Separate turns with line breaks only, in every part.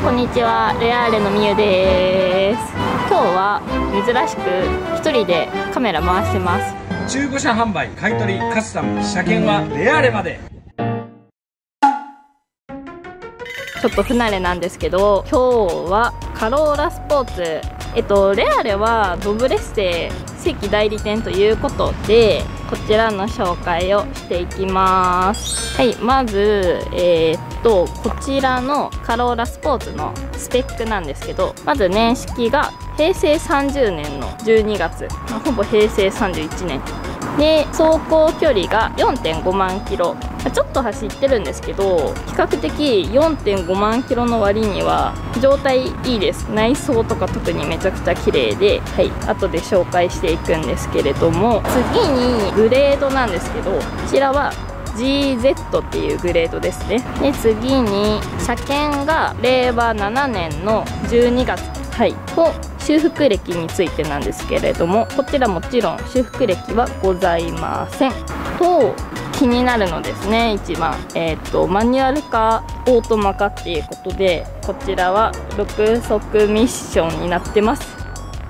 こんにちは、レアーレのみゆです。今日は珍しく一人でカメラ回してます。
中古車販売、買い取り、カスタム、車検はレアーレまで。
ちょっと不慣れなんですけど、今日はカローラスポーツ、レアーレはドブレステ正規代理店ということで、こちらの紹介をしていきます。はい、まずこちらのカローラスポーツのスペックなんですけど、まず年式が平成30年の12月、ほぼ平成31年で、走行距離が 4.5 万キロ、ちょっと走ってるんですけど、比較的 4.5 万キロの割には状態いいです。内装とか特にめちゃくちゃ綺麗で、はい、後で紹介していくんですけれども、次にグレードなんですけど、こちらはGZ っていうグレードですね。で、次に車検が令和7年の12月、はい、と修復歴についてなんですけれども、こちらもちろん修復歴はございません。と気になるのですね、一番マニュアルかオートマかっていうことで、こちらは6速ミッションになってます。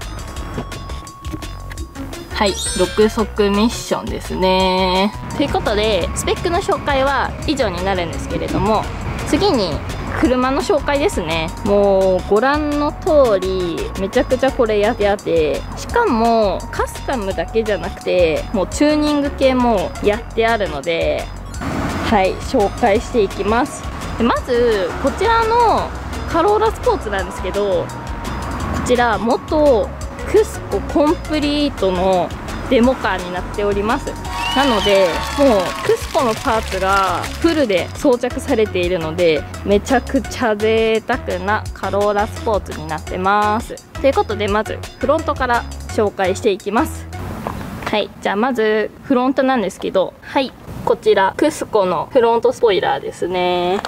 はい、6速ミッションですね。ということでスペックの紹介は以上になるんですけれども、次に車の紹介ですね。もうご覧の通りめちゃくちゃこれやってあって、しかもカスタムだけじゃなくてもうチューニング系もやってあるので、はい、紹介していきます。でまずこちらのカローラスポーツなんですけど、こちら元クスココンプリートのデモカーになっております。なのでもうクスコのパーツがフルで装着されているので、めちゃくちゃ贅沢なカローラスポーツになってます。ということでまずフロントから紹介していきます。はい、じゃあまずフロントなんですけど、はい、こちらクスコのフロントスポイラーですね。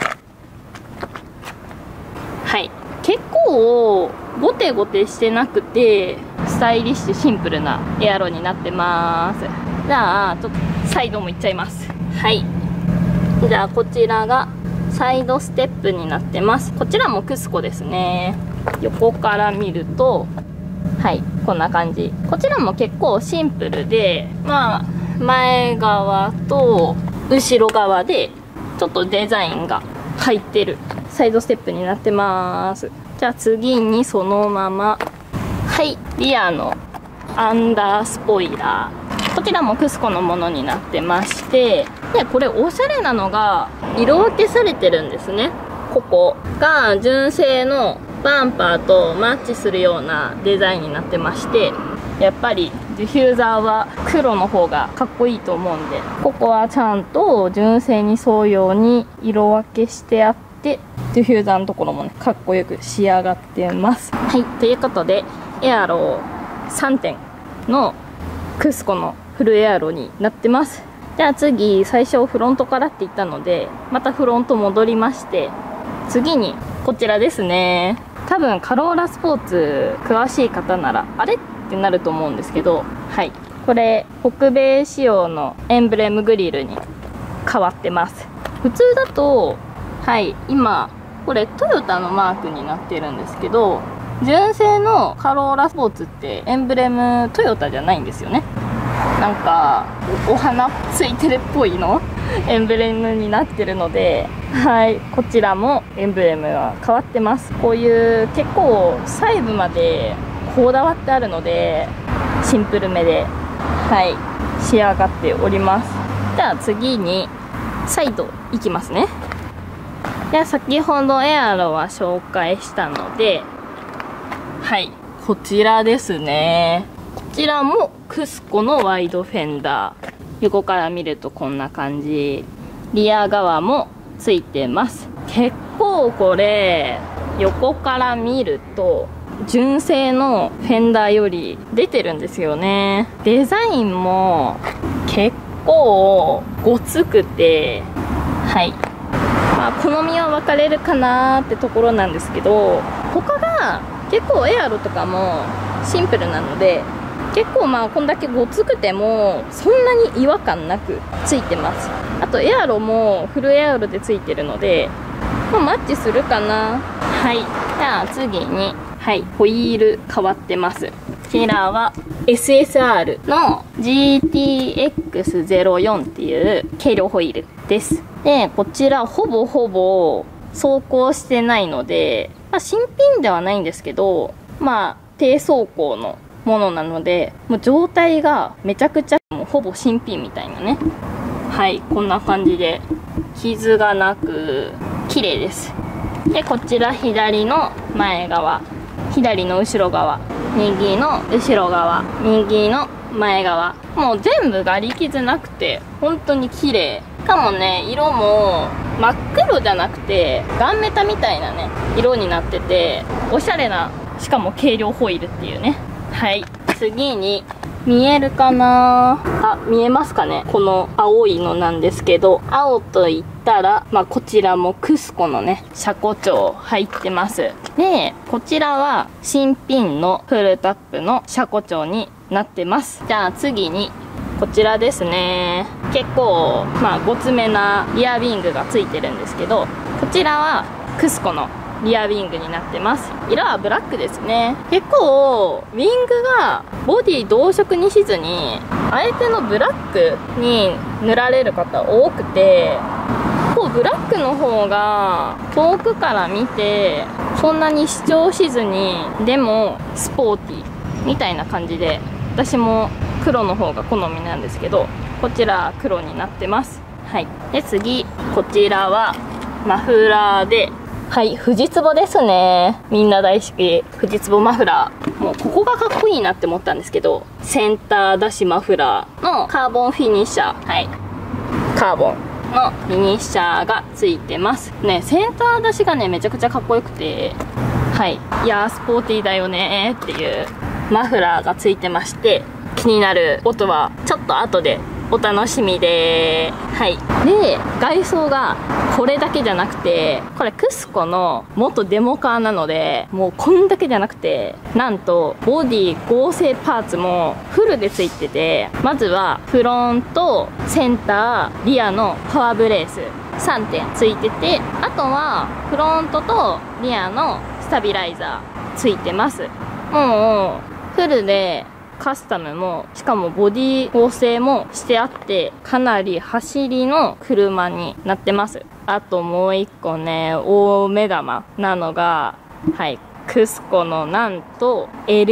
はい、結構ゴテゴテしてなくてスタイリッシュシンプルなエアロになってます。じゃあちょっとサイドもいっちゃいます。はい、じゃあこちらがサイドステップになってます。こちらもクスコですね。横から見ると、はい、こんな感じ。こちらも結構シンプルで、まあ前側と後ろ側でちょっとデザインが入ってるサイドステップになってます。じゃあ次にそのまま、はい、リアのアンダースポイラー、こちらもクスコのものになってまして、でこれおしゃれなのが色分けされてるんですね。ここが純正のバンパーとマッチするようなデザインになってまして、やっぱりディフューザーは黒の方がかっこいいと思うんで、ここはちゃんと純正に沿うように色分けしてあって、ディフューザーのところもねかっこよく仕上がってます。はい、ということでエアロ3点のクスコのフルエアロになってます。じゃあ次、最初フロントからって言ったのでまたフロント戻りまして、次にこちらですね。多分カローラスポーツ詳しい方ならあれってなると思うんですけど、はい、これ北米仕様のエンブレムグリルに変わってます。普通だと、はい、今これトヨタのマークになってるんですけど、純正のカローラスポーツってエンブレムトヨタじゃないんですよね。なんかお花ついてるっぽいのエンブレムになってるので、はい、こちらもエンブレムが変わってます。こういう結構細部までこだわってあるのでシンプルめで、はい、仕上がっております。じゃあ次にサイドいきますね。じゃあ先ほどエアロは紹介したので、はい、こちらですね。こちらもクスコのワイドフェンダー、横から見るとこんな感じ。リア側もついてます。結構これ横から見ると純正のフェンダーより出てるんですよね。デザインも結構ごつくて、はい、まあ好みは分かれるかなーってところなんですけど、他が結構エアロとかもシンプルなので、結構まあこんだけごつくてもそんなに違和感なくついてます。あとエアロもフルエアロでついてるので、まあ、マッチするかな。 はい。じゃあ次に、はい、ホイール変わってます。こちらは SSR の GTX04 っていう軽量ホイールです。で、こちらほぼほぼ走行してないので、新品ではないんですけど、低走行のものなので、もう状態がめちゃくちゃもうほぼ新品みたいなね。はい、こんな感じで傷がなく綺麗です。で、こちら左の前側、左の後ろ側、右の後ろ側、右の前側、もう全部ガリ傷なくて本当に綺麗。しかもね、色も真っ黒じゃなくてガンメタみたいなね色になってて、おしゃれな、しかも軽量ホイールっていうね。はい、次に見えるかなあ、見えますかね、この青いのなんですけど、青と言ったら、こちらもクスコのね車庫帳入ってます。で、こちらは新品のフルタップの車庫帳になってます。じゃあ次にこちらですね。結構ごつめなリアウィングがついてるんですけど、こちらはクスコのリアウィングになってます。色はブラックですね。結構ウィングがボディ同色にしずにあえてのブラックに塗られる方多くて、ブラックの方が遠くから見てそんなに主張しずに、でもスポーティーみたいな感じで、私も黒の方が好みなんですけど、こちら黒になってます。はい。で、次こちらはマフラーで、はい、フジツボですね。みんな大好きフジツボマフラー。もうここがかっこいいなって思ったんですけど、センター出しマフラーのカーボンフィニッシャー、はい、カーボンのフィニッシャーがついてますね。センター出しがねめちゃくちゃかっこよくて、はい、いやースポーティーだよねーっていうマフラーがついてまして、気になる音はちょっと後でお楽しみでー。はい。で、外装がこれだけじゃなくて、これクスコの元デモカーなので、もうこんだけじゃなくて、なんとボディ合成パーツもフルでついてて、まずはフロント、センター、リアのパワーブレース3点ついてて、あとはフロントとリアのスタビライザーついてます。もうフルでカスタムも、しかもボディ構成もしてあって、かなり走りの車になってます。あともう一個ね、大目玉なのが、はい、クスコのなんと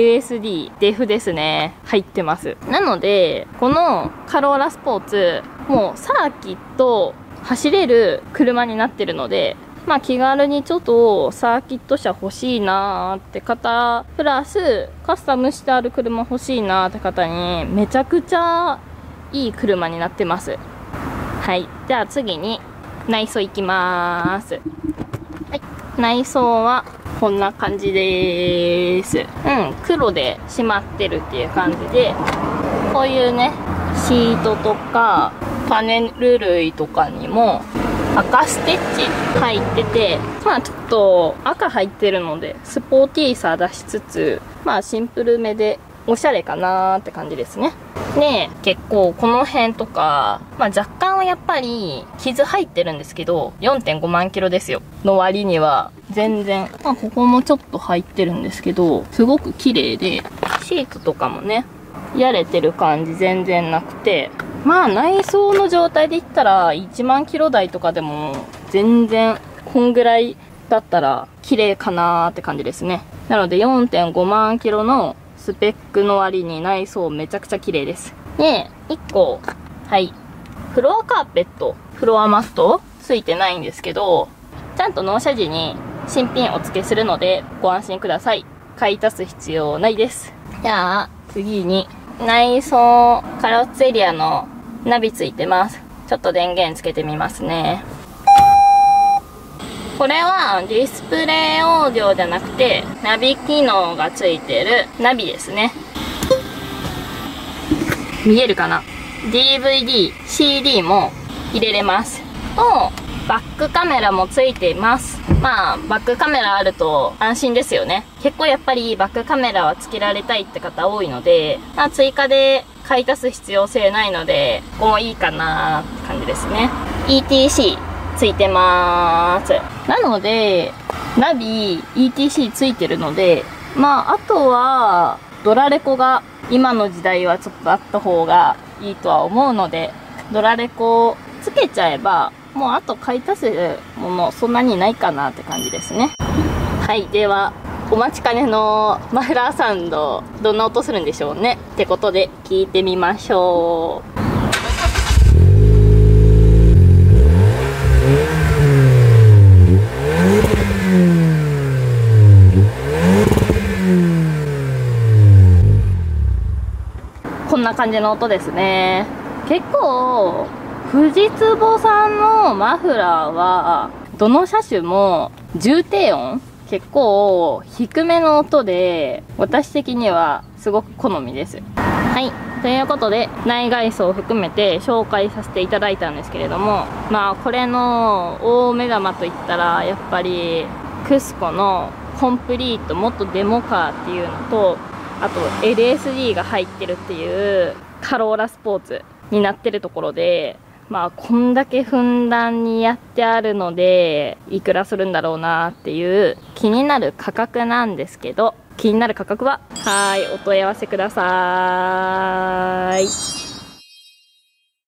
LSD デフですね、入ってます。なのでこのカローラスポーツ、もうサーキット走れる車になってるので、気軽にちょっとサーキット車欲しいなーって方、プラスカスタムしてある車欲しいなーって方にめちゃくちゃいい車になってます。はい、じゃあ次に内装いきまーす。はい、内装はこんな感じでーす。黒で締まってるっていう感じで、こういうねシートとかパネル類とかにも赤ステッチ入ってて、ちょっと赤入ってるのでスポーティーさ出しつつ、シンプルめでおしゃれかなーって感じですね。で、結構この辺とか、若干はやっぱり傷入ってるんですけど、4.5 万キロですよの割には全然、ここもちょっと入ってるんですけど、すごく綺麗で、シートとかもねやれてる感じ全然なくて、内装の状態で言ったら1万キロ台とかでも全然こんぐらいだったら綺麗かなーって感じですね。なので 4.5 万キロのスペックの割に内装めちゃくちゃ綺麗です。で、1個、はい、フロアカーペット、フロアマットついてないんですけど、ちゃんと納車時に新品お付けするのでご安心ください。買い足す必要ないです。じゃあ次に内装、カロッツェリアのナビついてます。ちょっと電源つけてみますね。これはディスプレイオーディオじゃなくてナビ機能がついてるナビですね。見えるかな？ DVD、CD も入れれます。と、バックカメラもついています。バックカメラあると安心ですよね。結構やっぱりバックカメラはつけられたいって方多いので、追加で買い足す必要性ないので、ここもいいかなーって感じですね。ETC ついてまーす。なので、 ナビ ETC ついてるので、まああとはドラレコが今の時代はちょっとあった方がいいとは思うので、ドラレコつけちゃえばもうあと買い足せるものそんなにないかなって感じですね。はい、ではお待ちかねのマフラーサウンド、どんな音するんでしょうねってことで聞いてみましょう。こんな感じの音ですね。結構富士壺さんのマフラーはどの車種も重低音結構低めの音で、私的にはすごく好みです。はい、ということで内外装を含めて紹介させていただいたんですけれども、まあこれの大目玉といったらやっぱりクスコのコンプリートもっとデモカーっていうのと、あと LSD が入ってるっていうカローラスポーツになってるところで、まあこんだけふんだんにやってあるのでいくらするんだろうなっていう気になる価格なんですけど、気になる価格はお問い合わせください。